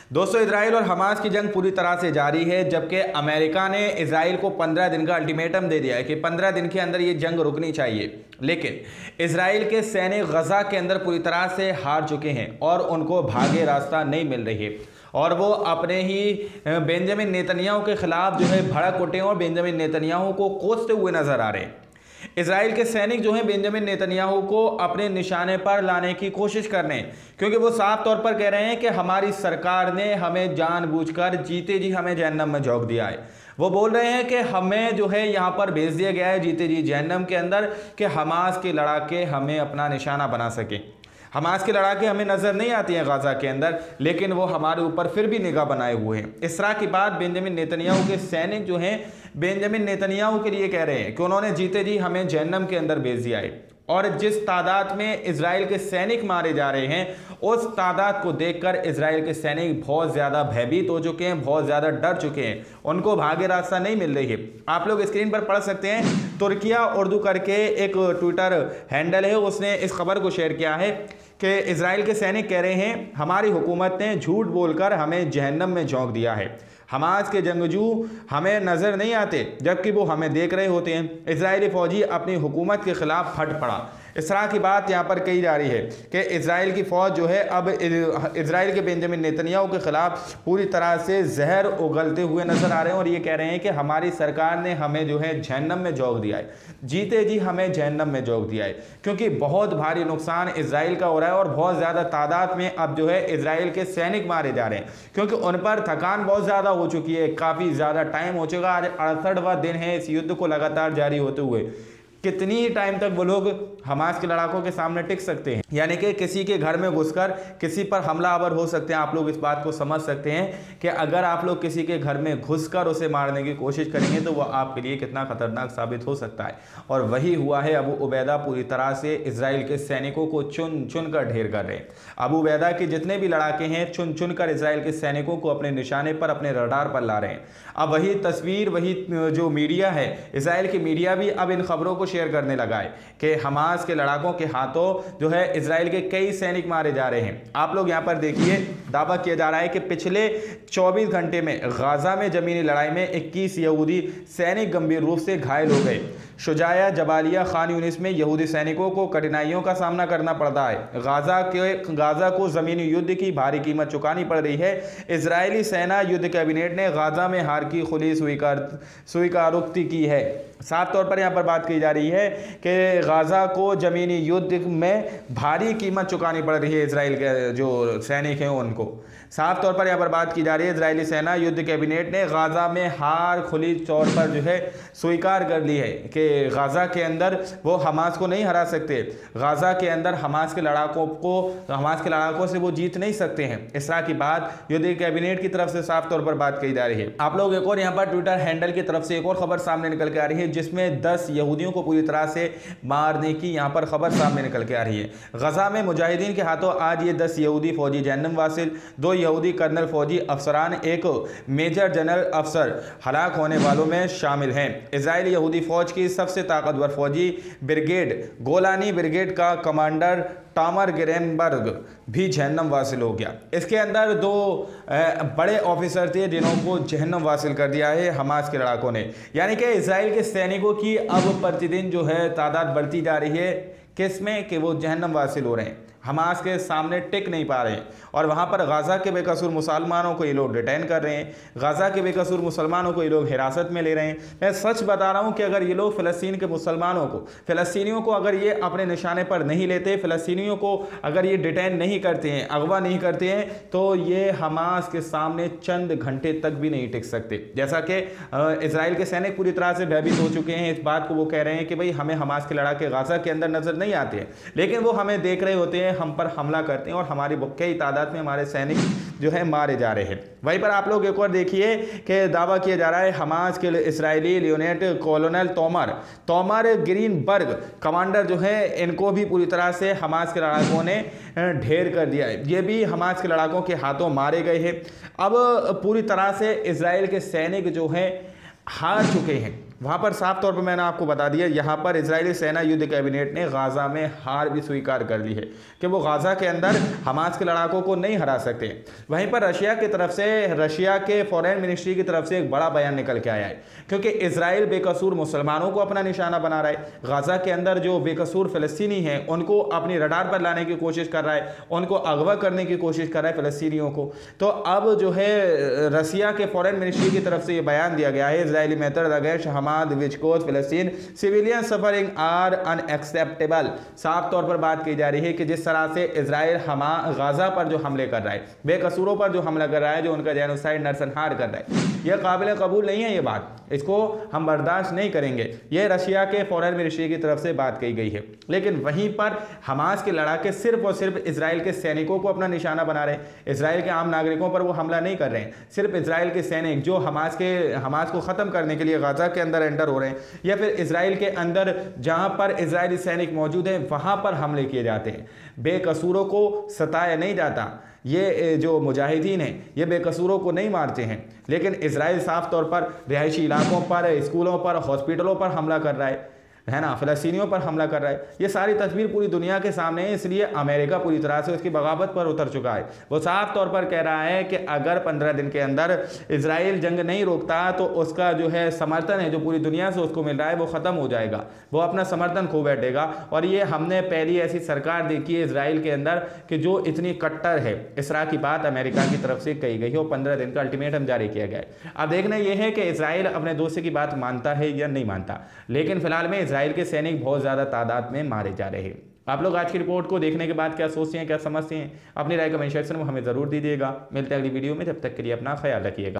दोस्तों, इजराइल और हमास की जंग पूरी तरह से जारी है, जबकि अमेरिका ने इजराइल को 15 दिन का अल्टीमेटम दे दिया है कि 15 दिन के अंदर ये जंग रुकनी चाहिए। लेकिन इजराइल के सैनिक गजा के अंदर पूरी तरह से हार चुके हैं और उनको भागे रास्ता नहीं मिल रही है और वो अपने ही बेंजामिन नेतन्याहू के खिलाफ जो है भड़क उठे और बेंजामिन नेतन्याहू को कोसते हुए नजर आ रहे हैं। इजराइल के सैनिक जो हैं बेंजामिन नेतन्याहू को अपने निशाने पर लाने की कोशिश कर रहे हैं, क्योंकि वो साफ तौर पर कह रहे हैं कि हमारी सरकार ने हमें जानबूझकर जीते जी हमें जहन्नम में झोंक दिया है। वो बोल रहे हैं कि हमें जो है यहाँ पर भेज दिया गया है जीते जी जहन्नम के अंदर कि हमास के लड़ाके हमें अपना निशाना बना सके। हमास के लड़ाके हमें नज़र नहीं आती हैं गाज़ा के अंदर, लेकिन वो हमारे ऊपर फिर भी निगाह बनाए हुए हैं। इस तरह की बात बेंजामिन नेतन्याहू के सैनिक जो हैं बेंजामिन नेतन्याहू के लिए कह रहे हैं कि उन्होंने जीते जी हमें जहन्नम के अंदर भेज दिया है। और जिस तादाद में इजराइल के सैनिक मारे जा रहे हैं उस तादाद को देखकर इजराइल के सैनिक बहुत ज़्यादा भयभीत हो चुके हैं, बहुत ज़्यादा डर चुके हैं, उनको भागे रास्ता नहीं मिल रही है। आप लोग स्क्रीन पर पढ़ सकते हैं, तुर्किया उर्दू करके एक ट्विटर हैंडल है, उसने इस खबर को शेयर किया है कि इजराइल के सैनिक कह रहे हैं हमारी हुकूमत ने झूठ बोलकर हमें जहन्नम में झोंक दिया है। हमास के जंगजू हमें नज़र नहीं आते जबकि वो हमें देख रहे होते हैं। इजरायली फौजी अपनी हुकूमत के खिलाफ फट पड़ा। इस तरह की बात यहाँ पर कही जा रही है कि इजराइल की फ़ौज जो है अब इजराइल के बेंजामिन नेतन्याहू के खिलाफ पूरी तरह से जहर उगलते हुए नजर आ रहे हैं और ये कह रहे हैं कि हमारी सरकार ने हमें जो है जहन्नम में झोंक दिया है, जीते जी हमें जहन्नम में झोंक दिया है, क्योंकि बहुत भारी नुकसान इजराइल का हो रहा है और बहुत ज़्यादा तादाद में अब जो है इजराइल के सैनिक मारे जा रहे हैं, क्योंकि उन पर थकान बहुत ज़्यादा हो चुकी है। काफ़ी ज़्यादा टाइम हो चुका, आज 68वां दिन है इस युद्ध को लगातार जारी होते हुए। कितनी ही टाइम तक वो लोग हमास के लड़ाकों के सामने टिक सकते हैं, यानी कि किसी के घर में घुसकर किसी पर हमलावर हो सकते हैं। आप लोग इस बात को समझ सकते हैं कि अगर आप लोग किसी के घर में घुसकर उसे मारने की कोशिश करेंगे तो वह आपके लिए कितना खतरनाक साबित हो सकता है। और वही हुआ है। अबू उबैदा पूरी तरह से इजराइल के सैनिकों को चुन चुन कर ढेर कर रहे हैं। अबू उबैदा के जितने भी लड़ाके हैं चुन चुन कर इजराइल के सैनिकों को अपने निशाने पर, अपने रडार पर ला रहे हैं। अब वही तस्वीर, वही जो मीडिया है, इजराइल की मीडिया भी अब इन खबरों को शेयर करने लगा है कि हमास के लड़ाकों के हाथों जो है इजराइल के कई सैनिक मारे जा रहे हैं। आप लोग यहां पर देखिए, दावा किया जा रहा है कि पिछले 24 घंटे में गाजा में जमीनी लड़ाई में 21 यहूदी सैनिक गंभीर रूप से घायल हो गए। शुजाया, जबालिया, खान यूनिस में यहूदी सैनिकों को कठिनाइयों का सामना करना पड़ता है। गाजा को जमीनी युद्ध की भारी कीमत चुकानी पड़ रही है। इजरायली सेना युद्ध कैबिनेट ने गाजा में हार की खुली स्वीकारोक्ति की है। साफ तौर पर यहाँ पर बात की जा रही है कि गाजा को जमीनी युद्ध में भारी कीमत चुकानी पड़ रही है। इजराइल के जो सैनिक हैं उनको साफ तौर पर यहाँ पर बात की जा रही है। इजरायली सेना युद्ध कैबिनेट ने गाजा में हार खुली तौर पर जो है स्वीकार कर ली है कि गाजा के अंदर वो हमास को नहीं हरा सकते। गाजा के अंदर हमास के लड़ाकों से वो जीत नहीं सकते हैं। इस तरह की बात युद्ध कैबिनेट की तरफ से साफ तौर पर बात कही जा रही है। आप लोग एक और यहाँ पर ट्विटर हैंडल की तरफ से एक और खबर सामने निकल के आ रही है, जिसमें 10 यहूदियों को पूरी तरह से मारने की यहाँ पर खबर सामने निकल के आ रही है। गजा में मुजाहिदीन के हाथों आज ये 10 यहूदी फौजी जहन्नम वासिल, 2 यहूदी कर्नल फौजी अफसरान, एक मेजर जनरल अफसर हलाक होने वालों में शामिल हैं। इजरायली यहूदी फौज की सबसे ताकतवर फौजी ब्रिगेड गोलानी ब्रिगेड का कमांडर टामर गिरेनबर्ग भी जहन्नम वासिल हो गया। इसके अंदर 2 बड़े ऑफिसर थे जिन्हों को जहन्नम वासिल कर दिया है हमास के लड़ाकों ने। यानी कि इजराइल के सैनिकों की अब प्रतिदिन जो है तादाद बढ़ती जा रही है, किसमें कि वो जहन्नम वासिल हो रहे हैं, हमास के सामने टिक नहीं पा रहे हैं। और वहाँ पर गाज़ा के बेकसूर मुसलमानों को ये लोग डिटेन कर रहे हैं, गाज़ा के बेकसूर मुसलमानों को ये लोग हिरासत में ले रहे हैं। मैं सच बता रहा हूँ कि अगर ये लोग फ़लस्तीन के मुसलमानों को, फ़लस्तीनियों को अगर ये अपने निशाने पर नहीं लेते, फ़लस्तीनियों को अगर ये डिटेन नहीं करते हैं, अगवा नहीं करते हैं, तो ये हमास के सामने चंद घंटे तक भी नहीं टिक सकते। जैसा कि इजराइल के सैनिक पूरी तरह से भयभीत हो चुके हैं। इस बात को वो कह रहे हैं कि भाई हमें हमास के लड़ाके गाज़ा के अंदर नज़र नहीं आते हैं, लेकिन वो हमें देख रहे होते हैं, हम पर हमला करते हैं और हमारी कई तादाद में हमारे सैनिक जो है मारे जा रहे हैं। वहीं पर आप लोग एक और देखिए कि दावा किया जा रहा है हमास के Israeli lieutenant colonel Tomer Grinberg commander जो है, इनको भी पूरी तरह से हमास के लड़ाकों ने ढेर कर दिया है। ये भी हमास के लड़ाकों के हाथों मारे गए हैं। अब पूरी तरह से इजराइल के सैनिक जो हैं हार चुके हैं। वहाँ पर साफ तौर पर मैंने आपको बता दिया, यहाँ पर इजरायली सेना युद्ध कैबिनेट ने गाज़ा में हार भी स्वीकार कर ली है कि वो गाज़ा के अंदर हमास के लड़ाकों को नहीं हरा सकते। वहीं पर रशिया की तरफ से, रशिया के फॉरेन मिनिस्ट्री की तरफ से एक बड़ा बयान निकल के आया है, क्योंकि इजराइल बेकसूर मुसलमानों को अपना निशाना बना रहा है। गाज़ा के अंदर जो बेकसूर फ़लस्तीनी हैं उनको अपनी रडार पर लाने की कोशिश कर रहा है, उनको अगवा करने की कोशिश कर रहा है फ़लस्तीनियों को। तो अब जो है रशिया के फॉरेन मिनिस्ट्री की तरफ से ये बयान दिया गया है, Israeli method against Hamas which cause फ़लस्तीन सिविलियन सफरिंग आर अनएक्सेप्टेबल। साफ तौर पर बात की जा रही है कि जिस तरह से इजराइल गाज़ा पर जो हमले कर रहा है, बेकसूरों पर जो हमला कर रहा है, जो उनका जेनोसाइड नरसंहार कर रहा है, यह काबिल कबूल नहीं है। ये बात, इसको हम बर्दाश्त नहीं करेंगे। यह रशिया के फॉरेन मिनिस्ट्री की तरफ से बात कही गई है। लेकिन वहीं पर हमास के लड़ाके सिर्फ और सिर्फ इजराइल के सैनिकों को अपना निशाना बना रहे हैं। इजराइल के आम नागरिकों पर वो हमला नहीं कर रहे हैं। सिर्फ इजराइल के सैनिक जो हमास को ख़त्म करने के लिए गाज़ा के अंदर एंटर हो रहे हैं, या फिर इजराइल के अंदर जहां पर इजरायली सैनिक मौजूद हैं वहां पर हमले किए जाते हैं। बेकसूरों को सताया नहीं जाता। ये जो मुजाहिदीन हैं ये बेकसूरों को नहीं मारते हैं, लेकिन इजराइल साफ तौर पर रिहायशी इलाकों पर, स्कूलों पर, हॉस्पिटलों पर हमला कर रहा है ना, फ़लस्तीनियों पर हमला कर रहा है। ये सारी तस्वीर पूरी दुनिया के सामने है, इसलिए अमेरिका पूरी तरह से उसकी बगावत पर उतर चुका है। वो साफ तौर पर कह रहा है कि अगर 15 दिन के अंदर इजराइल जंग नहीं रोकता तो उसका जो है समर्थन है जो पूरी दुनिया से उसको मिल रहा है वो ख़त्म हो जाएगा, वो अपना समर्थन खो बैठेगा। और ये हमने पहली ऐसी सरकार देखी है इजराइल के अंदर कि जो इतनी कट्टर है। इस तरह की बात अमेरिका की तरफ से कही गई है और 15 दिन का अल्टीमेटम जारी किया गया है। अब देखना यह है कि इजराइल अपने दोस्त की बात मानता है या नहीं मानता, लेकिन फिलहाल में इजराइल के सैनिक बहुत ज़्यादा तादाद में मारे जा रहे हैं। आप लोग आज की रिपोर्ट को देखने के बाद क्या सोचते हैं, क्या समझते हैं, अपनी राय कमेंट सेक्शन में हमें ज़रूर दीजिएगा। मिलते हैं अगली वीडियो में, जब तक के लिए अपना ख्याल रखिएगा।